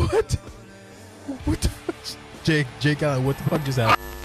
What? What the fuck? Jake Allen, what the fuck just happened?